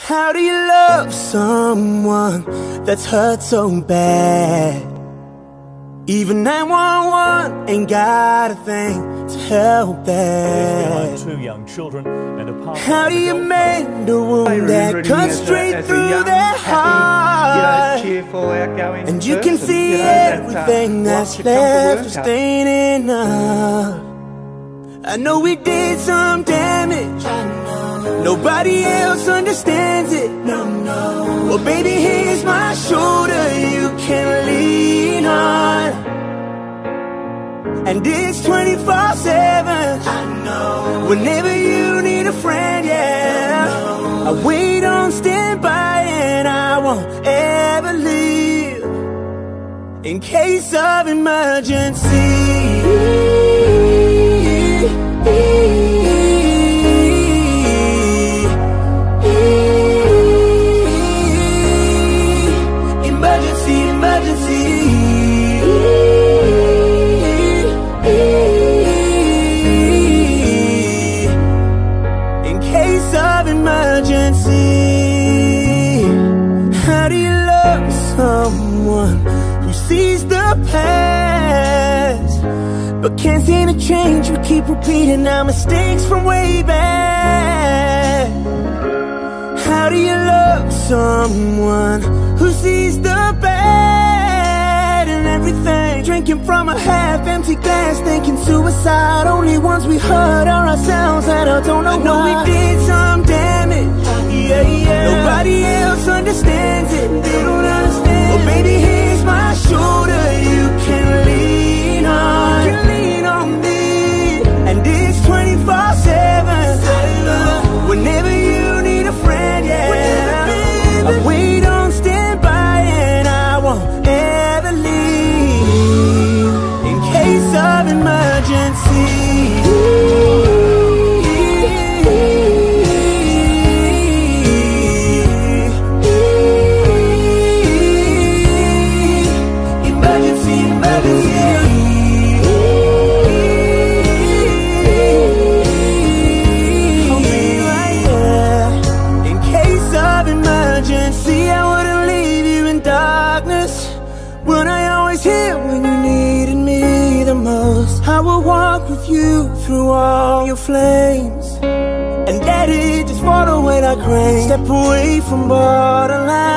How do you love someone that's hurt so bad? Even 911 ain't got a thing to help that. Two young children and a How do you mend a wound that cuts straight through their heart? Cheerful, outgoing, and you can see everything that's left just ain't enough. I know we did some damage, nobody else understands it. Well, baby, here's my shoulder you can lean on, and it's 24/7. Whenever you need a friend, yeah, I wait on standby and I won't ever leave in case of emergency. How do you love someone who sees the past but can't seem to change? We keep repeating our mistakes from way back. How do you love someone who sees the bad in everything? Drinking from a half-empty glass, thinking suicide. Only ones we hurt are ourselves, and I don't know why. We did some damage, nobody else understands it. They don't understand. Well, baby, here's my shoulder you can lean on. You can lean on me, and it's 24/7. Whenever you need a friend, yeah, I wait on standby and I won't ever leave in case of emergency. I will walk with you through all your flames, and let it just fall away like rain. Step away from borderline.